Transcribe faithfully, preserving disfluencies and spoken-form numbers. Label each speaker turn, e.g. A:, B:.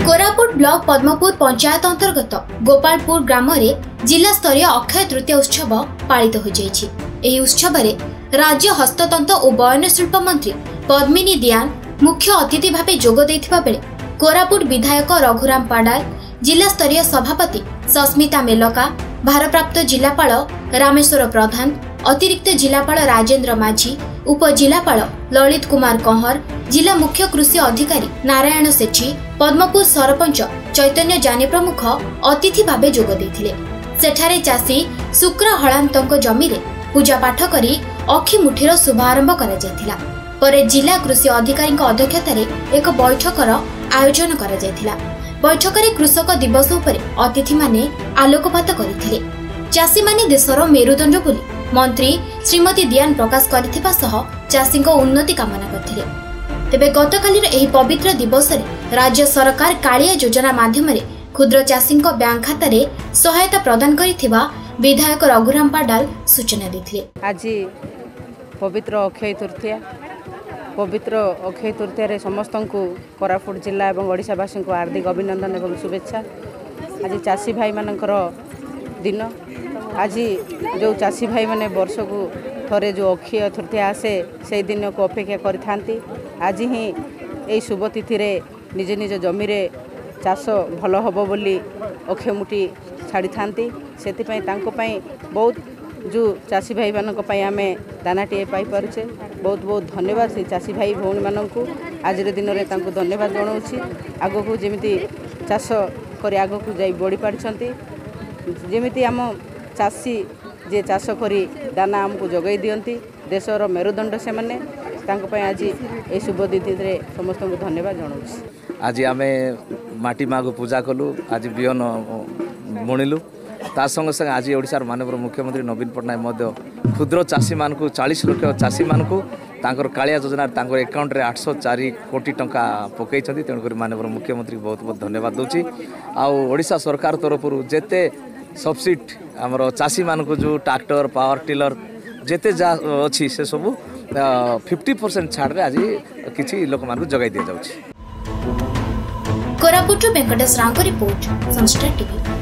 A: Koraput block Padampur panchayat अंतर्गत गोपालपुर ग्राम में जिला स्तरीय अक्षय तृतीय उत्सव पालित हो जाइछि। एही उत्सव रे राज्य हस्ततंत्र और बयन शिल्प मंत्री पद्मिनी दियान मुख्य अतिथि भाव जोग देथिबा बेले कोरापुट विधायक रघुराम पाडाल, जिला स्तरीय सभापति सस्मिता मेलका, भारप्राप्त जिलापाल रामेश्वर प्रधान, अतिरिक्त जिलापाल राजेंद्र माझी, उपजिलापाल ललित कुमार कंहर, जिला मुख्य कृषि अधिकारी नारायण सेठी, पद्मपुर सरपंच चैतन्य जानी प्रमुख अतिथि भावे जोग देथिले। सेठारे चाषी शुक्र हलांतक जमी रे पूजा पाठ करी अखि मुठीर शुभारंभ करा जायथिला। परे जिला कृषि अधिकारी अध्यक्षतार एक बैठकर आयोजन करा जायथिला। बैठक में कृषक दिवस उपरे अतिथि माने आलोकपात करथिले। चाषी माने देशर मेरुदंड बोली मंत्री श्रीमती दियान प्रकाश करथिबा सह चाषी उन्नति कामना करथिले। तेबे गतकालीर एही पवित्र दिवस रे राज्य सरकार कालिया योजना माध्यम क्षुद्र चाषी बैंक खाता रे सहायता प्रदान करिथिबा विधायक रघुराम पाडाल सूचना देथिले।
B: आज पवित्र अक्षय तृतीया पवित्र अक्षय तृतीया रे समस्त को कोरापुट जिला और ओडिशावासी को हार्दिक अभिनंदन और शुभेच्छा। आज चाषी भाई मानकर दिन। आज जो चाषी भाई माने वर्ष को थरे जो अक्षय तृतीया आसे से दिन को अपेक्षा करिथांती। आज ही यही शुभ तिथि रे निज निज जमी रे चाष भल हबो बोली अक्षय मुठी छाड़ी थांती। सेतिपई तांको पई बहुत जो चाषी भाई मानक पई आमे दानाटी पाई पारुछे। बहुत बहुत धन्यवाद से चाषी भाई भौणी मानकू आज दिन में तांको धन्यवाद जनाऊँगी। आगो को जेमिति चाष कर आगो को जाई बढ़ी पारछंती। जेमिति आम चाषी जे चाष करी दाना आमको जगै दियंती देशर मेरुदंड से माने तांको पई आज ए शुभ तिथि रे समस्त को धन्यवाद जनाऊँगी।
C: आज आमे माटी माँ को पूजा कलु, आज बिहन बुणिलु। ता संग संग आज ओडिशार माननीय मुख्यमंत्री नवीन पट्टनायक क्षुद्र चाषी मान को चालीस लाख चाषी मान को कालिया योजना एकाउंट रे आठ सौ चार कोटी टंका पकई। तेणुक माननीय मुख्यमंत्री बहुत बहुत धन्यवाद दूची। आशा सरकार तरफ जेते सब्सिडी आमर चाषी मान को जो ट्रैक्टर पावर टिलर जेते जा अच्छी से सब फिफ्टी परसेंट छाड़ आज किसी लोक मान जगाई दि जाउछि।
A: कोरापुट वेंकटेश राव रिपोर्ट, संस्टार टीवी।